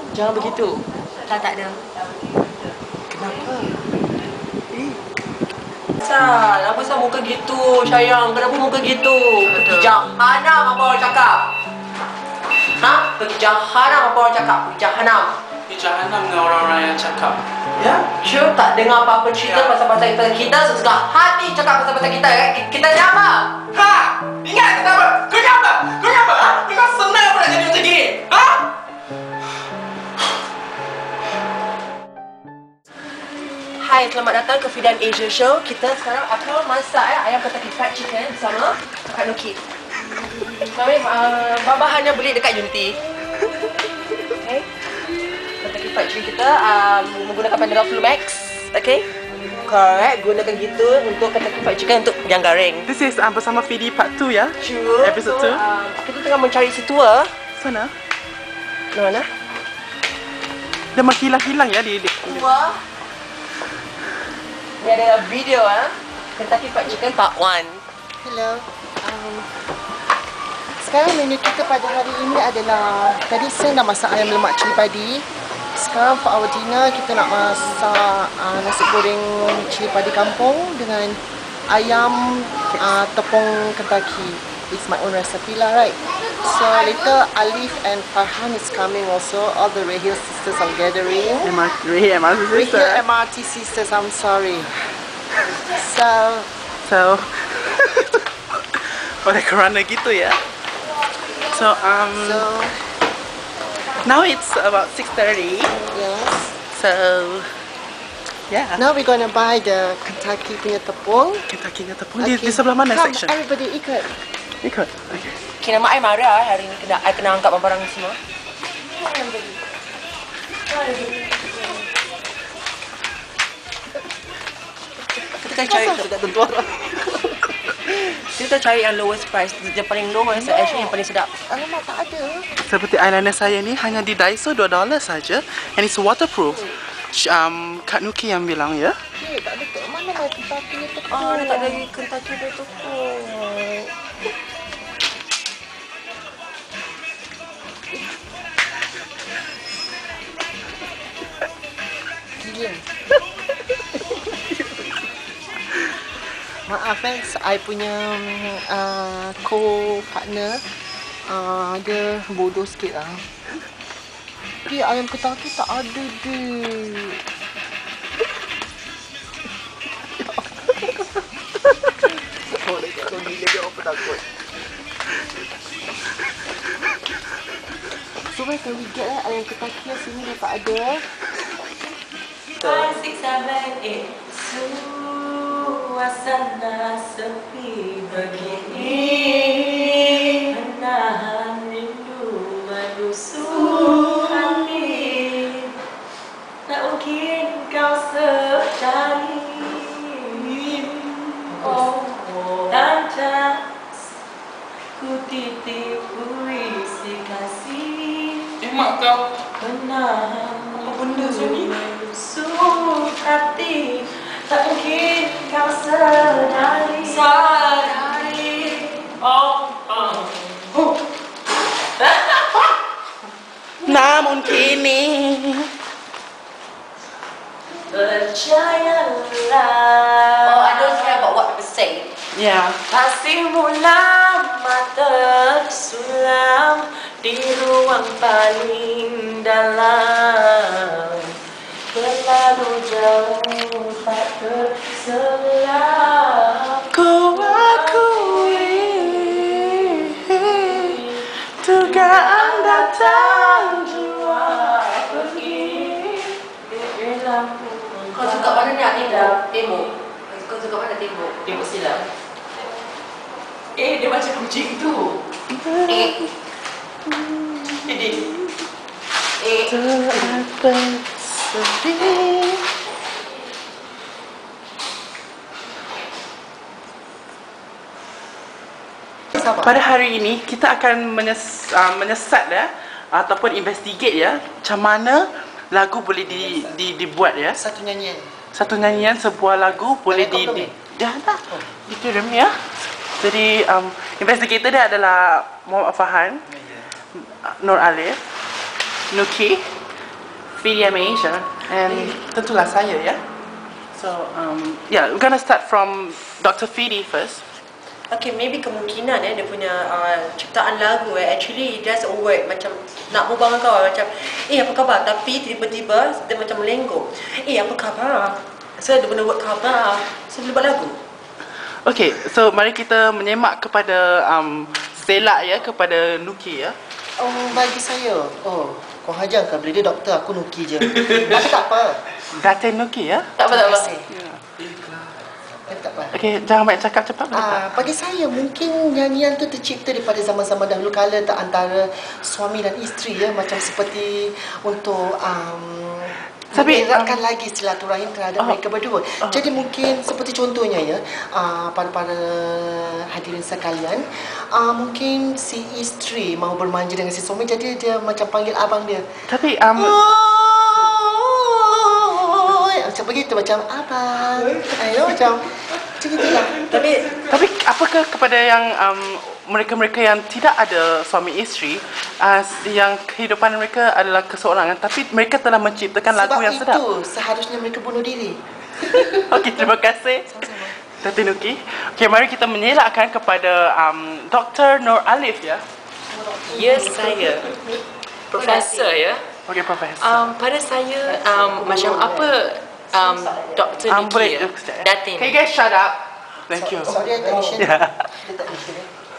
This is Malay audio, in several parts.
Jangan begitu. Tak ada. Kenapa? Sal, apa sal muka gitu sayang? Kenapa muka gitu? Pergi jahanam apa orang cakap? Ha? Pergi jahanam apa orang cakap? Pergi jahanam. Di jahanam dengan orang-orang yang cakap. Ya? Sure tak dengar apa-apa cerita pasal-pasal kita sesuka hati cakap pasal-pasal kita. Kita ni apa? Ha! Ingat kata apa? Kau ni apa? Kau ni apa? Ha? Memang senang apa nak jadi macam gini? Ha? Hai, selamat datang ke Fidan Asia Show. Kita sekarang akan masak ayam Kentucky Fried Chicken bersama Kak Nuki. Mami, bahan-bahannya beli dekat Unity. Okay. Kentucky Fried Chicken kita menggunakan Pandora Flu Max. Okay. Correct, gunakan gitu untuk Kentucky Fried Chicken untuk yang garing. This is bersama Fidi Part 2 ya? Sure. Episode 2. Kita tengah mencari situa. Sana. Mana? Dia menghilang-hilang ya di Wah. Ni ada video Kentucky Fried Chicken Part 1. Hello. Sekarang menu kita pada hari ini adalah, tadi saya nak masak ayam lemak cili padi. Sekarang for our dinner kita nak masak nasi goreng cili padi kampung dengan ayam tepung Kentucky. It's my own recipe lah, right? So later Alif and Farhan is coming also. All the Rahil sisters are gathering. MRT sister. Rahil MRT sisters, I'm sorry. So oleh kerana gitu ya. So now it's about 6:30. yes. So yeah. Now we're gonna buy the Kentucky punya tepung. Kentucky-nya tepung di sebelah mana Come, section? everybody ikut. Ikut. Okay. Kira mak I marah hari ni kena angkat barang ni semua. Kita cari tak tentu orang. Kita cari yang lowest price, yang paling lowest actually yang paling sedap. Alamak, tak ada. Seperti eyeliner saya ni hanya di Daiso $2 saja and it's waterproof. Kak Nuki yang bilang ya. Tak ada. Mana mai Kentucky punya tepung? Dia tak ada lagi Kentucky dia tepung. Gila. Maaf I punya co-partner dia bodoh sikit lah. Dia ayam Kentucky tak ada deh. Oh, dia tak gila dia apa takut. So where can we get ayam Kentucky yang sini dia tak ada. 5, 6, 7, 8. Suasana sepi begini, menahan rindu menusuk hati. Tak mungkin kau secari. Oh, lancar ku titip puisi kasih. Mak kau. Menahan Apa benda sini? menusuk hati. Tak mungkin kau sadari. Namun kini percayalah. Oh, I don't care about what people say. ya. Kasihmu lama tersulam di ruang paling dalam. Terlalu jauh tak terselam. Ku akui dugaan datang jua pergi. Kau suka mana ni? Tembok. Kau suka mana tembok? Tembok silam. Dia macam kucing tu. Ini. Terapa sedih. Pada hari ini kita akan menyesat ya ataupun investigate ya macam mana lagu boleh dibuat ya. Satu nyanyian. Satu nyanyian sebuah lagu boleh dah dikirim ya. Jadi investigator dia adalah Muhammad Farhan, Nur Alif, Nuki VDM Asia, and tentulah saya ya. So yeah, we're gonna start from Dr. Fidi first. Okay, maybe kemungkinan dia punya ciptaan lagu actually it does work macam nak berbual dengan kawan macam apa khabar, tapi tiba-tiba dia macam melenggo. Apa khabar? So dia guna word khabar. So dia buat lagu. Okay, so mari kita menyemak kepada selak ya, kepada Nuki ya. Bagi saya, kau hajarkan bila dia doktor, aku Nuki je. Tapi tak apa. Datin Nuki ya. Tak apa. Tak apa. Okay, jangan banyak cakap, cepat. Bagi saya mungkin nyanyian tu tercipta daripada zaman-zaman dahulu kala antara suami dan isteri ya, macam seperti untuk mengeratkan lagi silaturahim terhadap mereka berdua. Jadi mungkin seperti contohnya ya, para hadirin sekalian, mungkin si isteri mahu bermanja dengan si suami, jadi dia macam panggil abang dia. Tapi macam begitu, macam abang. Macam gitulah. Tapi apakah kepada yang mereka-mereka yang tidak ada suami isteri, yang kehidupan mereka adalah keseorangan, tapi mereka telah menciptakan lagu yang sedap. Sebab itu seharusnya mereka bunuh diri. Okey, terima kasih Datin Nuki. Okey, mari kita menyelakkan kepada Dr. Nur Alif ya. Ya, saya Profesor ya. Okey, Profesor. Pada saya macam apa Dr. Niki Boleh, ya? Datin. Can you guys shut up? Thank you. Sorry, technician. Yeah. Dia tak listen.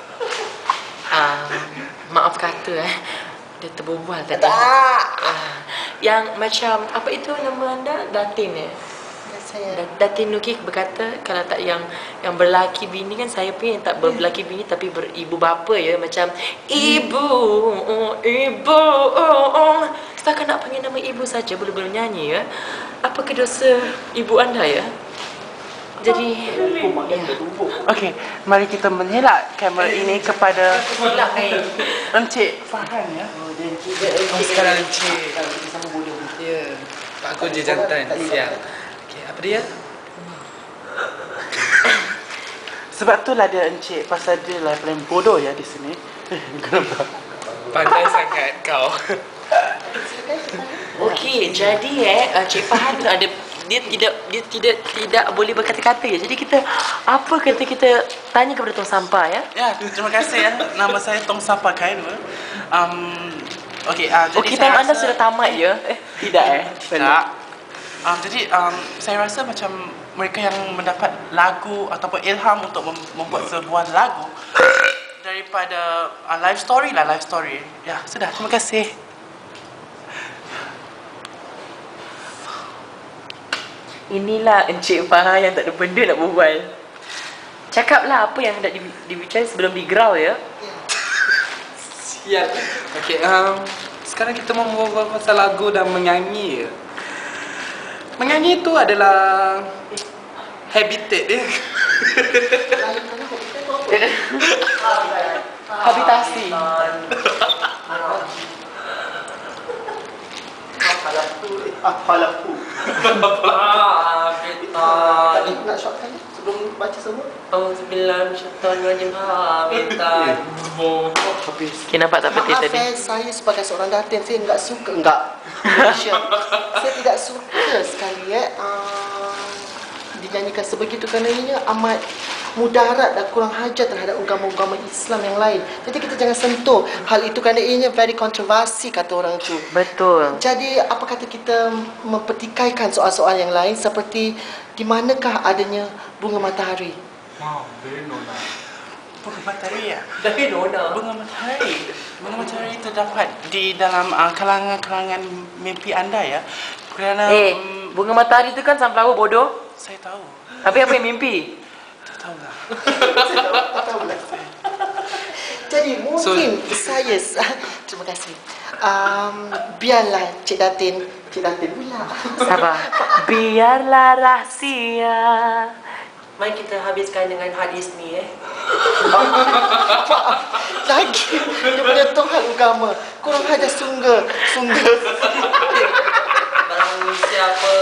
Maaf kata dia terbual tadi. Tak. Yang macam apa itu nama anda? Datin ya? Saya. Datin Nuki berkata kalau tak yang berlaki bini kan, saya pun yang tak berlaki bini tapi beribu bapa ya, macam ibu. Setakat nak panggil nama ibu saja boleh bernyanyi ya. Apakah dosa ibu anda ya? Jadi Okey, mari kita menyelak kamera ini kepada Encik Farhan ya. Namaskaran Encik. Ya, Pak Aku je jantan. Siap. Okey, apa dia? Sebab itulah dia Encik, pasal dia lah paling bodoh ya di sini. Kenapa? Pandai sangat kau. okey, jadi Cik Farhan tu ada dia tidak boleh berkata-kata ya. Jadi kita apa kata kita tanya kepada tong sampah ya. Ya, terima kasih ya. Nama saya Tong Sampah Kain. Okey, jadi Okey, saya time anda rasa- sudah tamat ya. Tidak Tak. Jadi saya rasa macam mereka yang mendapat lagu ataupun ilham untuk membuat sebuah lagu daripada live story. Ya, sudah. Terima kasih. Inilah Encik Farhan yang tak ada benda nak berbual. Cakaplah apa yang hendak dibicarakan sebelum digerau ya. Siap. Okey, sekarang kita mau berbual pasal lagu dan menyanyi. Menyanyi itu adalah habitat dia. Habitasi. Halapu. Habitat. Nak shortkan ni sebelum baca semua. Auzubillahiminasyaitanirrajim. Habitat. Okey, nampak tak peti Maaf tadi? saya sebagai seorang datin, saya enggak suka. Malaysia. Saya tidak suka sekali dinyanyikan sebegitu kerana ianya amat mudarat dan kurang hajar terhadap agama-agama Islam yang lain. Jadi kita jangan sentuh hal itu kerana ianya very kontroversi kata orang tu. Betul. Jadi apa kata kita mempertikaikan soal-soal yang lain seperti di manakah adanya bunga matahari? Bunga matahari ya? Dari nona. Bunga matahari terdapat di dalam kalangan-kalangan mimpi anda ya. Kerana bunga matahari tu kan sunflower bodoh. saya tahu. Tapi apa yang mimpi? Tak tahulah. Jadi mungkin saya terima kasih. Biarlah Cik Datin pula. Sabar. Biarlah rahsia. Mari kita habiskan dengan hadis ni Lagi dia punya Tuhan agama kurang hajar sungguh. Barang siapa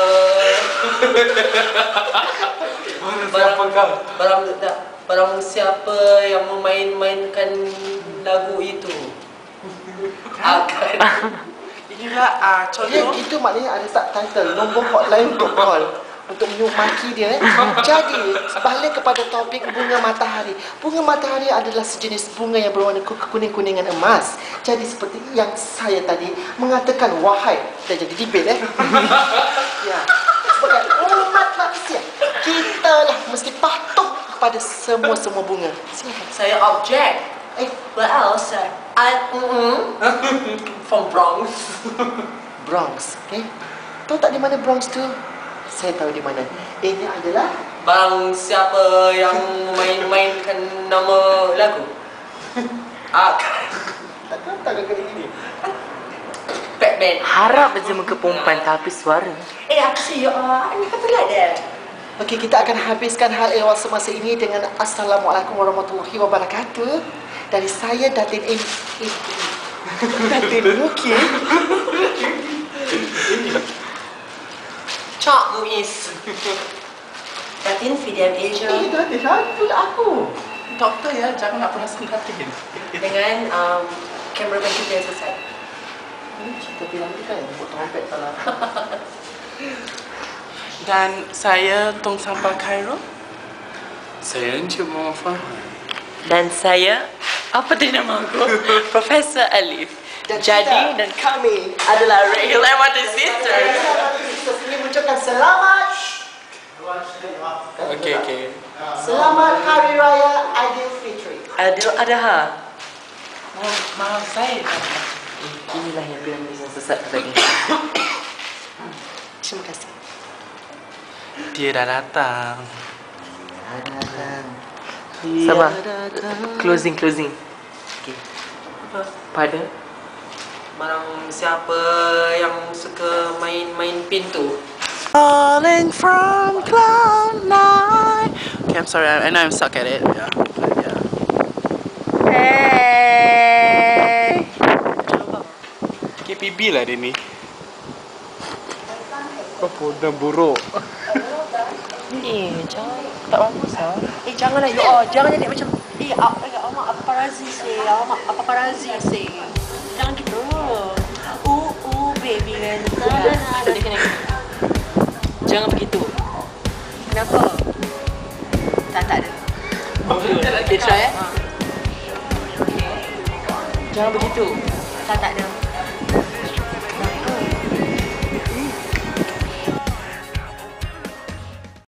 Barang siapa yang memain-mainkan lagu itu akan Inilah Ya, contoh. itu maknanya ada subtitle, nombor hotline untuk call untuk menyumaki dia. Jadi, balik kepada topik bunga matahari. Bunga matahari adalah sejenis bunga yang berwarna kuning-kuningan emas. Jadi seperti yang saya tadi mengatakan, wahai, dah jadi debate ya. Sebagai umat manusia, kita lah mesti patuh kepada semua bunga. Silakan. Saya objek. Well, sir, from Bronx. Bronx, okay? Tahu tak di mana Bronx tu? Saya tahu di mana. Ini adalah Bang, siapa yang main-mainkan nama lagu? takkan kali ini. Batman. Harap aja muka perempuan tapi suara. Aku sih, ini kata lah dia. Okey, kita akan habiskan hal ehwal semasa ini dengan Assalamualaikum warahmatullahi wabarakatuh. Dari saya Datin Datin Muki. Cak Muiz. Datin Fidian Asia Datin satu aku. Doktor ya, jangan nak pernah sengkatin. dengan kameraman kita yang selesai. Ini cerita film ni kan buat trompet salah. Dan saya Tong Sampah Cairo. Saya Encik Muhammad Farhan. Dan saya, apa tadi nama aku? Profesor Alif. Dan Jadi, kita- dan kami adalah Real MRT Sisters. Ini mengucapkan selamat. Okey. Selamat Hari Raya Aidilfitri. Adha. Maaf saya. Inilah yang bilang yang sesat tadi. Terima kasih. Dia dah datang. Sabar. Closing. Okay. Pada Barang siapa yang suka main-main pintu. Falling from cloud nine. Okay, I'm sorry. I know I'm stuck at it. Yeah. But yeah. Hey. KPB lah dia ni. Apa dah buruk. Jangan tak bagus ah. Janganlah jangan jadi macam alamak apa parazi sih. Alamak apa parazi sih. Jangan gitu. Baby kan. Tadi kena. Jangan begitu. Kenapa? Tak ada. Okay, try eh. Jangan begitu. Tak ada.